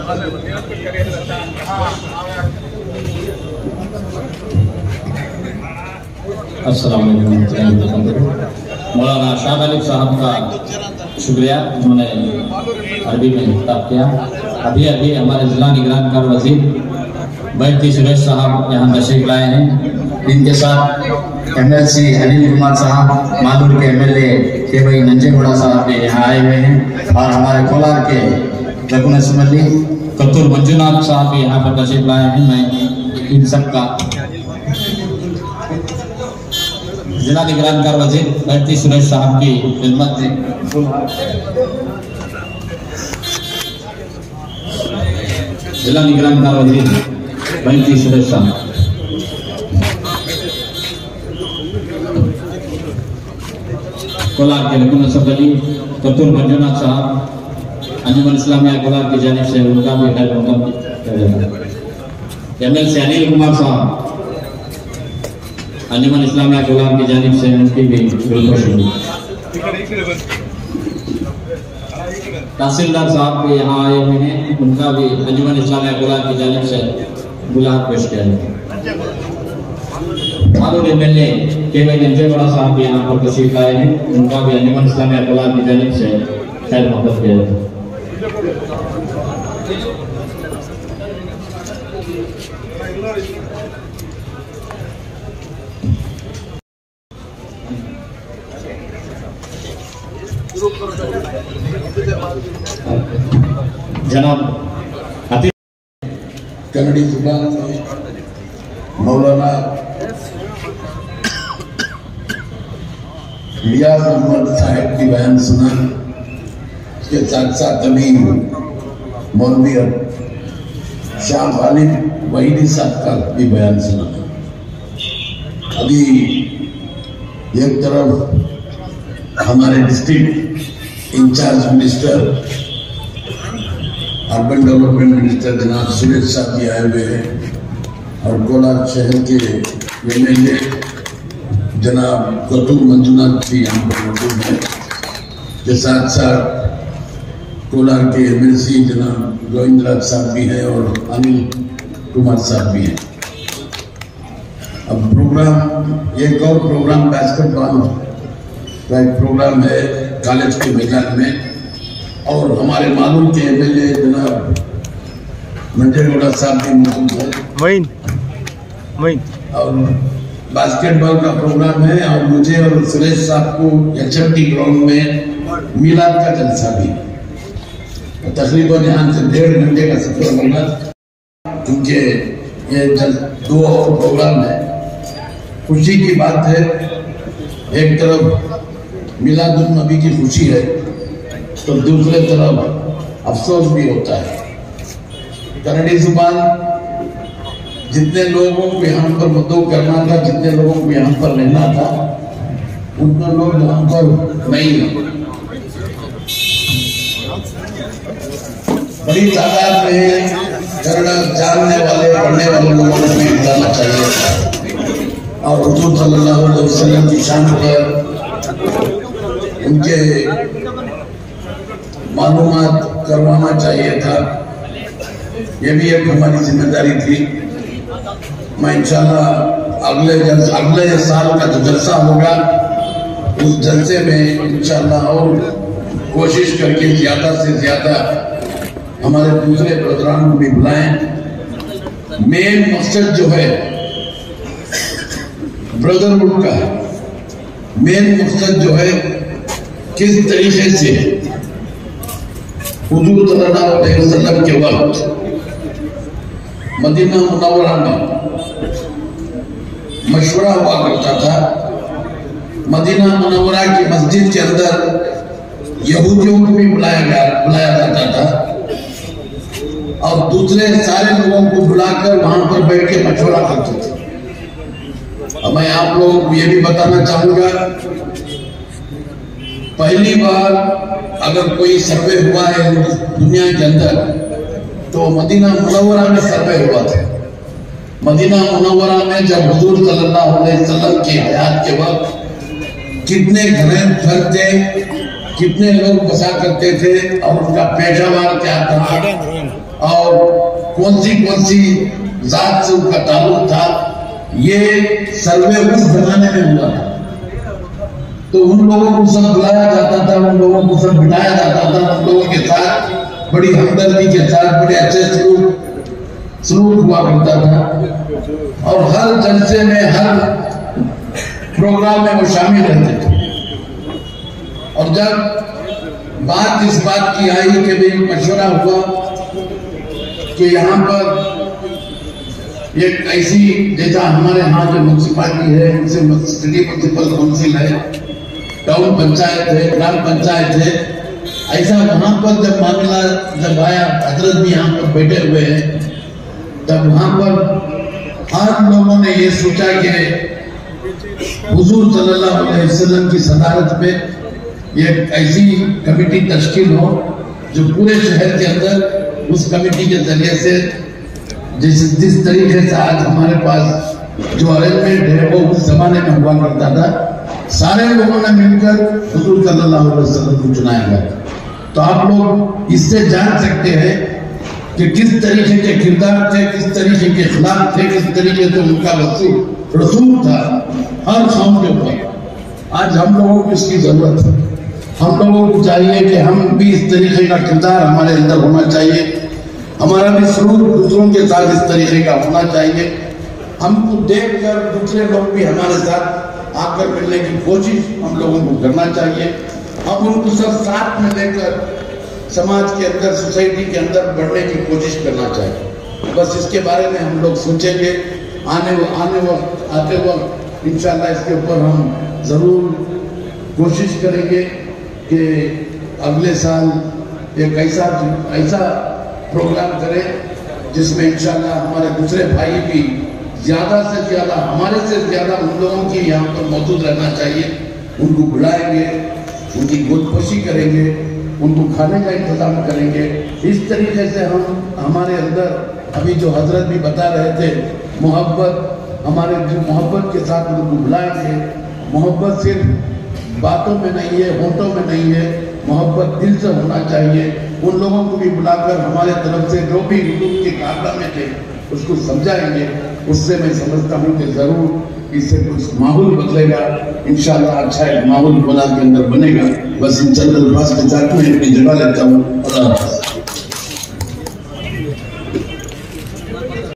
अस्सलाम वालेकुम। मौलाना शाह अली साहब का शुक्रिया, उन्होंने अरबी में खिताब किया। अभी अभी हमारे जिला निगरान कार वजीर बैठती सुरेश साहब यहाँ तशरीफ लाए हैं। इनके साथ MLC अनिल कुमार साहब, माधुर के MLA के भाई नंजेगौड़ा साहब भी यहाँ आए हुए हैं, और हमारे कोलार के रघुन सुमली कत्तूर मंजुनाथ साहब भी यहाँ पर तशरीफ लाए हैं। मैं इन सबका जिला निगरान कार वजीर बैठती सुरेश साहब की खिदमत में जिला निगरान कार वजीर बैठती सुरेश साहब, कोलार के रघुन सुमली कत्तूर मंजुनाथ साहब, अंजुमन इस्लामिया कोलार की जानिब से उनका भी खैर मकदम किया जाता है। MLC अनिल कुमार साहब, अंजुमन इस्लामिया कोलार की जानिब से उनकी भी तहसीलदार साहब भी यहाँ आए हुए हैं, उनका भी अंजुमन इस्लामिया कोलार की जानिब से गुलाब पेश किया जाता है। माधुर MLA के भाई नंजेगौड़ा साहब भी यहाँ पर तशरीफ लाए हैं, उनका भी अंजुमन इस्लामिया कोलार की जानिब से खैर मकदम किया जाता है। जनाब कन्नड़ी जुबान में मौलाना लियाज अहमद साहब की बयान सुना, उसके साथ साथ अभी मौलवी शाह गालिब वहीदी साहब का भी बयान सुना। अभी एक तरफ हमारे district incharge minister urban development minister जनाब सुरेश साहब भी आए हुए हैं, और कोलार शहर के MLA जनाब कत्तूर मंजुनाथ भी यहाँ पर मौजूद हैं। के साथ साथ कोलार के MLC जनाब गोविंदराज साहब भी हैं और अनिल कुमार साहब भी हैं। अब प्रोग्राम, एक और प्रोग्राम बास्केटबॉल का एक प्रोग्राम है कॉलेज के मैदान में, और हमारे मालूम के MLA जनाब नंजेगौड़ा साहब भी मौजूद है। और बास्केटबॉल का प्रोग्राम है, और मुझे और सुरेश साहब को HMT ग्राउंड में मिलाद का जलसा भी, तकरीबन यहाँ से 1.5 घंटे का सफर होगा, क्योंकि ये 2 और प्रोग्राम है। खुशी की बात है, एक तरफ मिलादुन नबी की खुशी है, तो दूसरे तरफ अफसोस भी होता है। कन्नड़ी जुबान जितने लोगों को यहाँ पर मदो करना था, जितने लोगों को यहाँ पर रहना था, उतने लोग यहाँ पर नहीं है। बड़ी तादाद में कन्नड़ जानने वाले, पढ़ने वाले लोगों को भी बुलाना चाहिए, और हुजूर सल्लल्लाहु अलैहि वसल्लम की शान पर उनके मालूमात करवाना चाहिए था। ये भी एक हमारी जिम्मेदारी थी। मैं इंशाल्लाह अगले साल का जो जलसा होगा, उस जलसे में इंशाल्लाह और कोशिश करके ज्यादा से ज्यादा हमारे दूसरे प्रोग्राम को भी बुलाएं। मेन मकसद जो है ब्रदरहुड का, मेन मकसद जो है किस तरीके से हुजूर सल्लल्लाहु अलैहि वसल्लम के वक्त मदीना मुनव्वरा में मशवरा हुआ करता था। मदीना मुनव्वरा की मस्जिद के अंदर यहूदियों को भी बुलाया जाता था, और दूसरे सारे लोगों को बुलाकर वहां पर बैठ के मशवरा करते थे। अब मैं आप लोगों को ये भी बताना चाहूंगा, पहली बार अगर कोई सर्वे हुआ है दुनिया के अंदर, तो मदीना मुनव्वरा में सर्वे हुआ था। मदीना मुनव्वरा में जब हुजूर सल्लल्लाहु अलैहि वसल्लम की हयात के वक्त कितने घर थे, कितने लोग बसा करते थे, और उनका पेशावर क्या था, और कौन सी जात से उनका ताल्लुक था, ये सर्वे उस जमाने में हुआ था। तो उन लोगों को सब बुलाया जाता था, उन लोगों को सब बिठाया जाता था, उन लोगों के साथ बड़ी हमदर्दी के साथ बड़े अच्छे सलूक हुआ करता था और हर जलसे में, हर प्रोग्राम में वो शामिल रहते थे। और जब बात इस बात की आई कि भाई मशवरा हुआ कि यहाँ पर एक ऐसी, जैसा हमारे यहाँ जो म्यूनसिपालिटी है, सिटी म्यूनसिपल काउंसिल है, टाउन पंचायत है, ग्राम पंचायत है, ऐसा वहां पर जब मामला जब आया, हजरत भी यहाँ पर बैठे हुए हैं, तब वहां पर हर लोगों ने ये सोचा कि हुजूर सल्लल्लाहु अलैहि वसल्लम की सदारत में एक ऐसी कमेटी तश्कील हो जो पूरे शहर के अंदर उस कमेटी के जरिए से जिस तरीके से आज हमारे पास जो अरेंजमेंट है वो उस जमाने में हुआ करता था, सारे लोगों ने मिलकर हुजूर सल्लल्लाहु अलैहि वसल्लम को चुनाया गया। तो आप लोग इससे जान सकते हैं कि किस तरीके के किरदार थे, किस तरीके के खिलाफ थे, किस तरीके से उनका रसूल था हर कौम के ऊपर। आज हम लोगों को इसकी जरूरत है। हम लोगों को चाहिए कि हम भी इस तरीके का किरदार हमारे अंदर होना चाहिए, हमारा भी सलूक दूसरों के साथ इस तरीके का होना चाहिए। हमको देखकर दूसरे लोग भी हमारे साथ आकर मिलने की कोशिश हम लोगों को करना चाहिए। हम उनको सब साथ में लेकर समाज के अंदर, सोसाइटी के अंदर बढ़ने की कोशिश करना चाहिए। बस इसके बारे में हम लोग सोचेंगे। आते वक्त इंशाल्लाह इसके ऊपर हम जरूर कोशिश करेंगे कि अगले साल एक ऐसा प्रोग्राम करें जिसमें इंशाल्लाह हमारे दूसरे भाई भी ज्यादा से ज्यादा, हमारे से ज्यादा उन लोगों की यहाँ पर मौजूद रहना चाहिए। उनको बुलाएंगे, उनकी गोदपोशी करेंगे, उनको खाने का इंतजाम करेंगे। इस तरीके से हम हमारे अंदर अभी जो हजरत भी बता रहे थे, मोहब्बत, हमारे जो मोहब्बत के साथ उनको बुलाएंगे। मोहब्बत सिर्फ बातों में नहीं है, होठों में नहीं है, मोहब्बत दिल से होना चाहिए। उन लोगों को भी बुलाकर हमारे तरफ से जो भी हुकूक के कारनामे थे उसको समझाएंगे। उससे मैं समझता हूँ कि जरूर इससे कुछ माहौल बदलेगा। इंशाल्लाह अच्छा एक माहौल बना के अंदर बनेगा। बस इन चंद अल्फाज के साथ में अपनी जगह लेता हूँ।